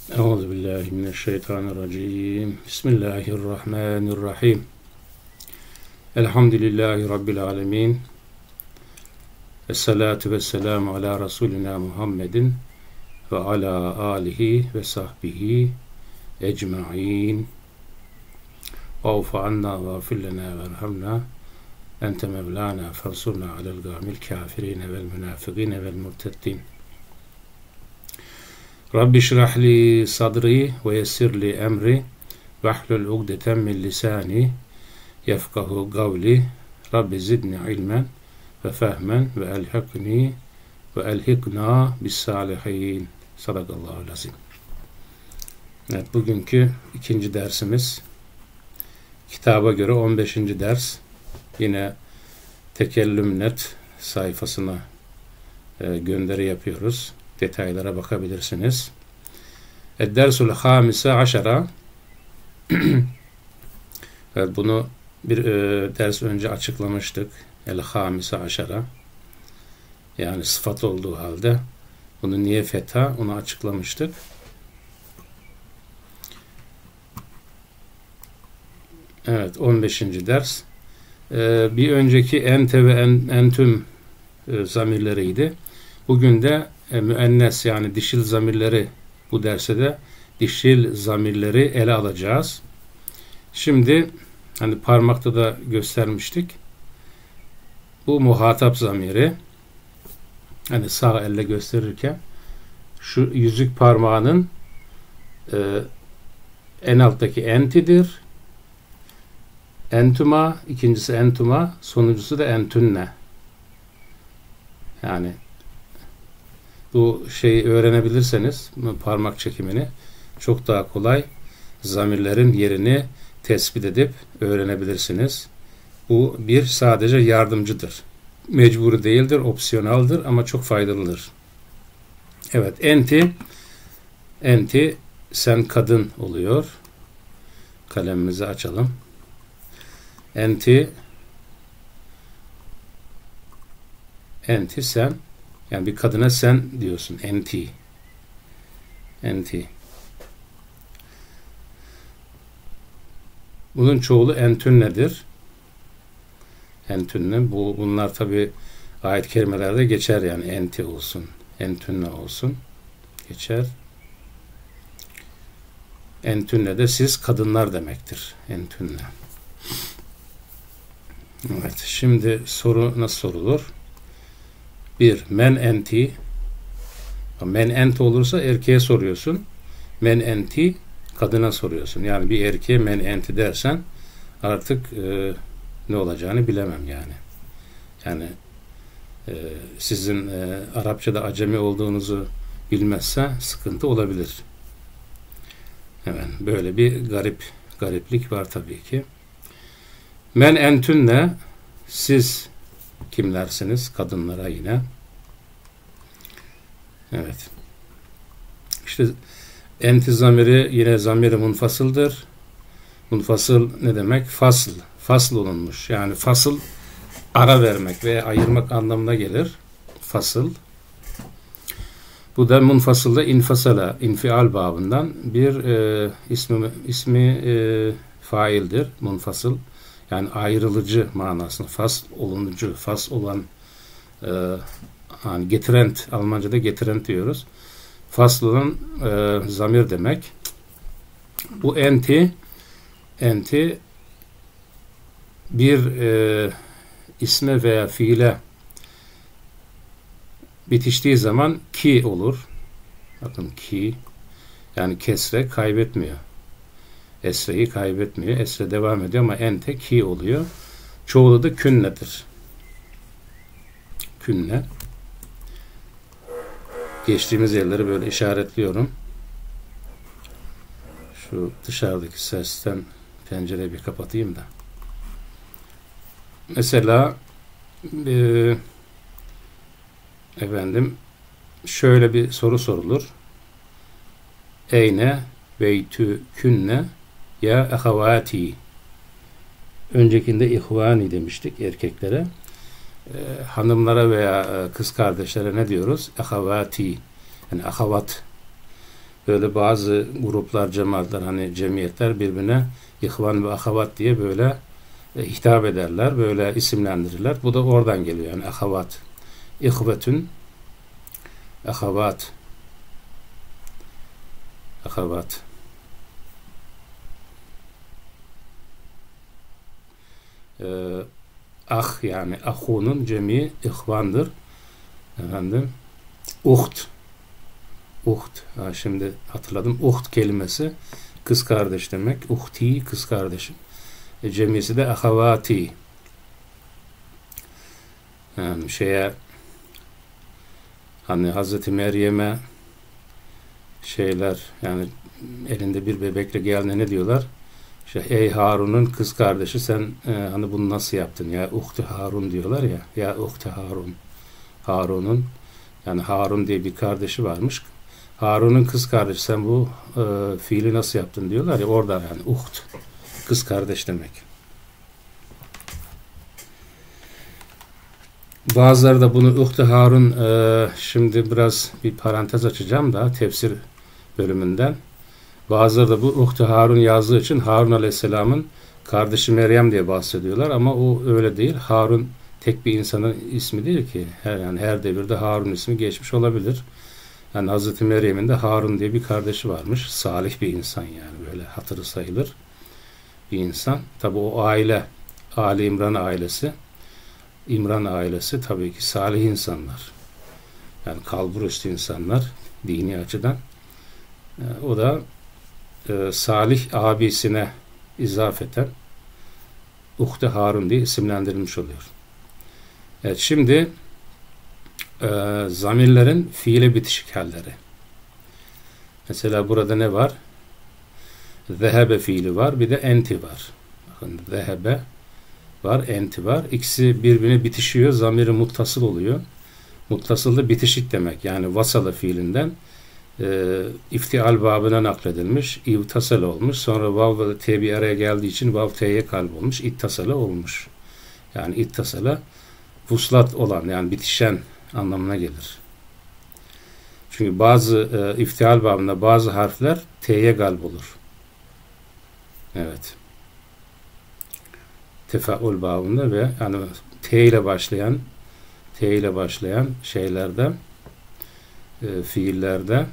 Euzubillahimineşşeytanirracim. Bismillahirrahmanirrahim. Elhamdülillahi Rabbil alemin. Esselatu vesselamu ala Resulina Muhammedin ve ala alihi ve sahbihi ecma'in. Va'fu anna ve affillena ve erhamna. Ente mevlana fansurna alel gâmil kâfirine vel münafıgine vel murteddin. Rabbi şrahli sadri ve yessirli emri ve ahlul ugdeten min lisani yefkahu gavli. Rabbi zidni ilmen ve fehmen ve elhikna bis salihin. Sadakallahu lazim. Evet, bugünkü ikinci dersimiz kitaba göre 15. ders. Yine Tekellüm.net sayfasına gönderi yapıyoruz. Detaylara bakabilirsiniz. Ed-dersul hamise aşara. Evet, bunu bir ders önce açıklamıştık. El-hamise aşara. Yani sıfat olduğu halde bunu niye fetha, onu açıklamıştık. Evet, 15. ders. Bir önceki ente ve entüm zamirleriydi. Bugün de müennes yani dişil zamirleri, bu derste de dişil zamirleri ele alacağız. Şimdi hani parmakta da göstermiştik. Bu muhatap zamiri. Hani sağ elle gösterirken şu yüzük parmağının en alttaki entidir. Entuma, ikincisi entuma, sonuncusu da entünne. Yani bu şeyi öğrenebilirseniz parmak çekimini çok daha kolay zamirlerin yerini tespit edip öğrenebilirsiniz. Bu bir sadece yardımcıdır. Mecburi değildir, opsiyonaldır ama çok faydalıdır. Evet, enti sen kadın oluyor. Kalemimizi açalım. Enti sen, yani bir kadına sen diyorsun. Enti. Bunun çoğulu entünnedir. Entünne. Bunlar tabi ayet-i kerimelerde geçer, yani enti olsun, entünne olsun. Geçer. Entünne de siz kadınlar demektir. Entünne. Evet. Şimdi soru nasıl sorulur? Bir, men enti. Men enti olursa erkeğe soruyorsun. Men enti kadına soruyorsun. Yani bir erkeğe men enti dersen artık ne olacağını bilemem yani. Yani sizin Arapçada acemi olduğunuzu bilmezse sıkıntı olabilir. Hemen böyle bir gariplik var tabii ki. Men entünne, siz kimlersiniz? Kadınlara yine. Evet. İşte enti zamiri yine zamiri munfasıldır. Munfasıl ne demek? Fasl olunmuş. Yani fasıl ara vermek veya ayırmak anlamına gelir. Fasıl. Bu da munfasılda infasala, infial babından bir ismi faildir. Munfasıl. Yani ayrılıcı manasında. Fasl olunucu, fasl olan hani getirent, Almanca'da getirent diyoruz. Fasl olan zamir demek. Bu enti bir isme veya fiile bitiştiği zaman ki olur. Bakın ki, yani kesre kaybetmiyor. Esre'yi kaybetmiyor. Esre devam ediyor ama ente ki oluyor. Çoğulu da künnedir. Künne. Geçtiğimiz yerleri böyle işaretliyorum. Şu dışarıdaki sesten pencereyi bir kapatayım da. Mesela şöyle bir soru sorulur. Eyne beytü künne ya ahavati. Öncekinde ihvani demiştik erkeklere. Hanımlara veya kız kardeşlere ne diyoruz? Ahavati. Yani ahavat. böyle bazı gruplar, cemaatler, hani cemiyetler birbirine ihvan ve ahavat diye böyle hitap ederler, böyle isimlendirirler. Bu da oradan geliyor yani ahavat. İhvetün, ahavat, ahavat. Ah yani ahunun cemi ihvandır. Efendim, uht. Uht. Ha, şimdi hatırladım. Uht kelimesi kız kardeş demek. Uhti kız kardeşim. Cemisi de ahavati. Yani hani Hazreti Meryem'e yani elinde bir bebekle geldiğinde ne diyorlar? İşte ey Harun'un kız kardeşi sen hani bunu nasıl yaptın ya Uhti Harun diyorlar ya. Ya Uhti Harun. Harun'un yani Harun diye bir kardeşi varmış. Harun'un kız kardeşi sen bu fiili nasıl yaptın diyorlar ya orada yani uht kız kardeş demek. Bazıları da bunu Uhti Harun şimdi biraz bir parantez açacağım da tefsir bölümünden. Bazıları da bu Uhti Harun yazdığı için Harun Aleyhisselam'ın kardeşi Meryem diye bahsediyorlar ama o öyle değil. Harun tek bir insanın ismi değil ki. Her devirde Harun ismi geçmiş olabilir. Yani Hazreti Meryem'in de Harun diye bir kardeşi varmış. Salih bir insan yani böyle hatırı sayılır bir insan. Tabi o aile, Ali İmran ailesi tabii ki salih insanlar. Yani kalburüstü insanlar dini açıdan. O da Salih abisine izafeten Uhti Harun diye isimlendirilmiş oluyor. Evet, şimdi zamirlerin fiile bitişik halleri. Mesela burada ne var? Zehebe fiili var. Bir de enti var. Bakın zehebe var, enti var. İkisi birbirine bitişiyor. Zamiri muttasıl oluyor. Muttasıl da bitişik demek. Yani vasala fiilinden iftial babına nakledilmiş. İvtasal olmuş. Sonra vav ve t bir araya geldiği için vav t'ye kalp olmuş. İttasala olmuş. Yani ittasala vuslat olan yani bitişen anlamına gelir. Çünkü bazı iftial babında bazı harfler t'ye galb olur. Evet. Tefaul babında ve yani t ile başlayan şeylerde fiillerde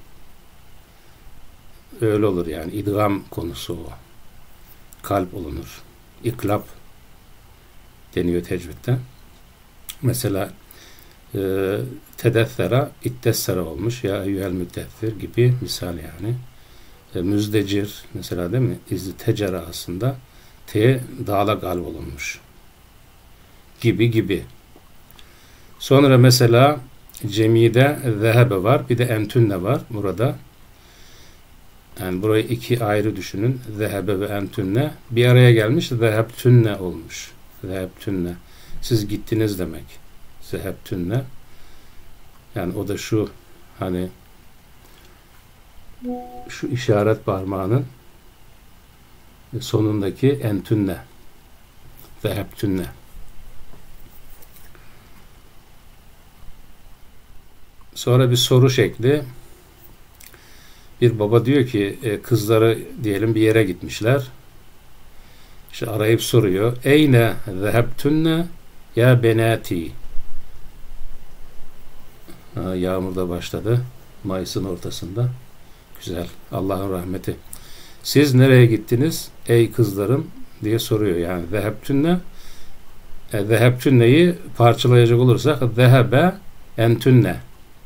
öyle olur yani idgam konusu o. Kalp olunur. İklap deniyor tecvidde. Mesela tedessera, ittessera olmuş ya eyyühel müddessir gibi misal yani. Müzdecir mesela değil mi? İzdecera aslında T dağla galb olunmuş. Gibi. Sonra mesela cemide zehebe var. Bir de entünne var burada. Yani burayı iki ayrı düşünün. Zehebe ve entünne. Bir araya gelmiş. Zehebtünne olmuş. Zehebtünne. Siz gittiniz demek. Zehebtünne. Yani o da şu hani şu işaret parmağının sonundaki entünne. Zehebtünne. Sonra bir soru şekli. Bir baba diyor ki kızları diyelim bir yere gitmişler. İşte arayıp soruyor. Eyne zehebtünne ya benati. Yağmur da başladı. Mayıs'ın ortasında. Güzel. Allah'ın rahmeti. Siz nereye gittiniz ey kızlarım diye soruyor. Yani zehebtünne zehebtünneyi parçalayacak olursak zehebe entünne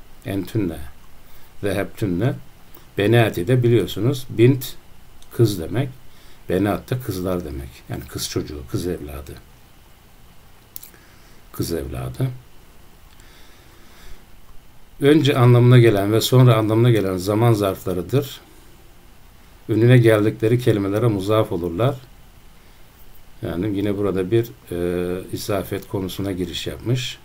zehebtünne benati de biliyorsunuz bint kız demek. Benat da kızlar demek. Yani kız çocuğu, kız evladı. Kız evladı. Önce anlamına gelen ve sonra anlamına gelen zaman zarflarıdır. Önüne geldikleri kelimelere muzaf olurlar. Yani yine burada bir isafet konusuna giriş yapmış.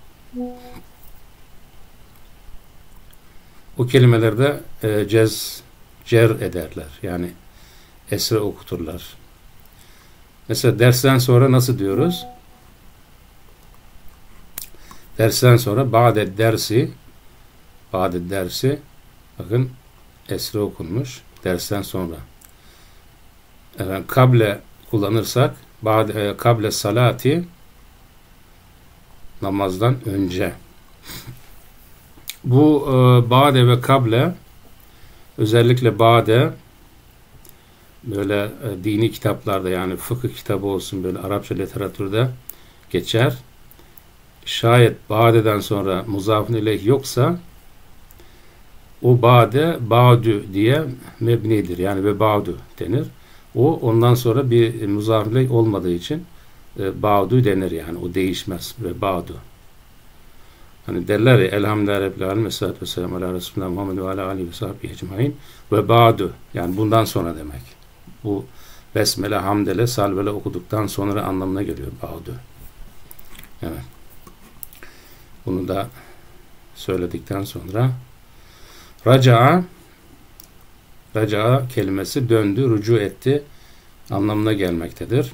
O kelimelerde cer ederler. Yani esre okuturlar. Mesela dersten sonra nasıl diyoruz? Dersten sonra ba'de dersi bakın esre okunmuş dersten sonra. Evet, kable kullanırsak kable salati namazdan önce. Bu ba'de ve kable özellikle ba'de böyle dini kitaplarda yani fıkıh kitabı olsun böyle Arapça literatürde geçer. Şayet ba'deden sonra muzafun ileyh yoksa o ba'de ba'du diye mebnidir. Yani ve ba'du denir. O ondan sonra bir muzafun ileyh olmadığı için ba'du denir yani. O değişmez ve ba'du. Hani derler ya elhamdülillahi rabbil alemin ve salatu vesselam ala Resulullah Muhammed ve ala alihi ve sahbihi ecmaîn ve ba'du yani bundan sonra demek. Bu besmele, hamdele, salvele okuduktan sonra anlamına geliyor ba'du. Evet. Bunu da söyledikten sonra raca'a kelimesi döndü, rücu etti anlamına gelmektedir.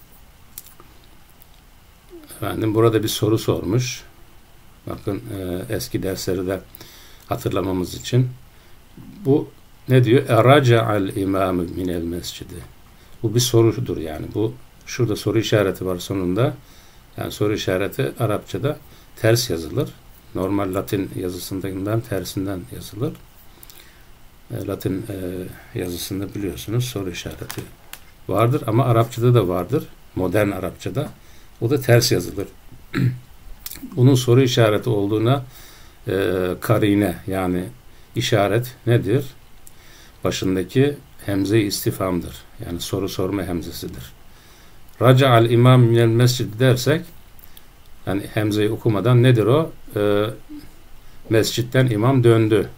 Efendim burada bir soru sormuş. Bakın eski dersleri de hatırlamamız için. Bu ne diyor? Raca'al imamı minel mescidi. Bu bir sorudur yani. Bu şurada soru işareti var sonunda. Yani soru işareti Arapçada ters yazılır. Normal Latin yazısından tersinden yazılır. Latin yazısında biliyorsunuz soru işareti vardır ama Arapçada da vardır. Modern Arapçada. O da ters yazılır. Bunun soru işareti olduğuna karine yani işaret nedir? Başındaki hemze-i istifhamdır. Yani soru sorma hemzesidir. Raca'al imam minel mescid dersek yani hemzeyi okumadan nedir o? Mescitten imam döndü.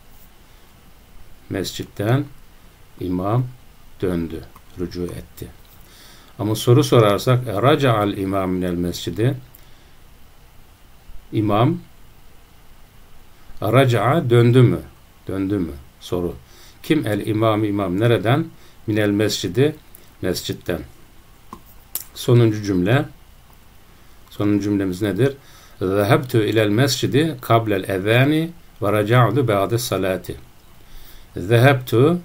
Mescitten imam döndü. Rücu etti. Ama soru sorarsak raca'al imam minel mescidi İmam raca'a döndü mü? Döndü mü? Soru. Kim el imam nereden? Minel mescidi mescitten. Sonuncu cümle. Sonuncu cümlemiz nedir? Zehebtu ilel mescidi kablel ezani ve raca'du ba'de salati. Zehebtu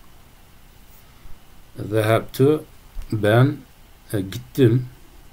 ben gittim.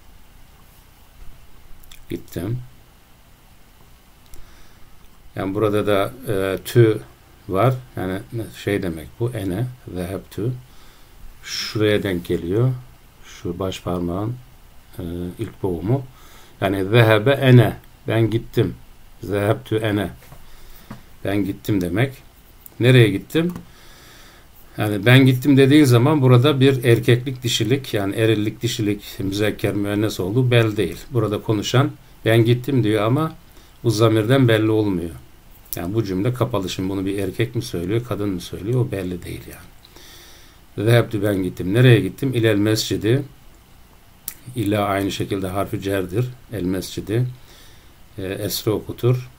Yani burada da tü var. Yani şey demek bu. Ene, zehebtu. Şuraya denk geliyor. Şu baş parmağın ilk boğumu. Yani zehebe ene. Ben gittim. Zehebtu ene. Ben gittim demek. Nereye gittim? Yani ben gittim dediği zaman burada bir erkeklik, dişilik yani erillik, dişilik, müzekker, müennes olduğu belli değil. Burada konuşan ben gittim diyor ama bu zamirden belli olmuyor. Yani bu cümle kapalı. Şimdi bunu bir erkek mi söylüyor, kadın mı söylüyor o belli değil yani. Zehebtu ben gittim. Nereye gittim? İlel mescidi. İlla aynı şekilde harfi cerdir. El mescidi. Esre okutur.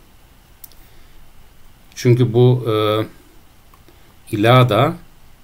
Çünkü bu ila da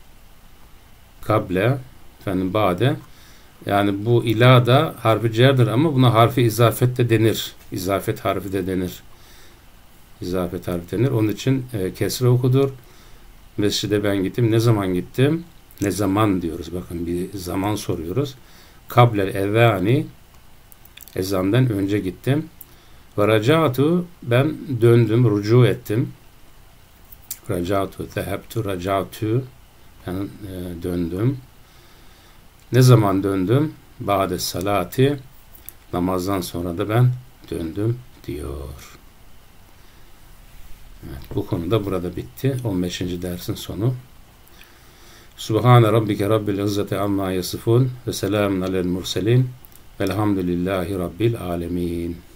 kable ba'de yani bu ila da harfi cerdir ama buna harfi izafet de denir. İzafet harfi de denir. İzafet harfi denir. Onun için kesre okudur. Mescide ben gittim. Ne zaman gittim? Ne zaman diyoruz. Bakın bir zaman soruyoruz. Kablel ezani ezandan önce gittim. Ve raca'tu ben döndüm, rücu ettim. Raca'tu, zehebtu, raca'tu ben döndüm. Ne zaman döndüm? Ba'de salati namazdan sonra da ben döndüm diyor. Evet, bu konuda burada bitti. 15. dersin sonu. Subhane rabbike rabbil izzeti amma yasifun ve selamun alel murselin velhamdülillahi rabbil alemin.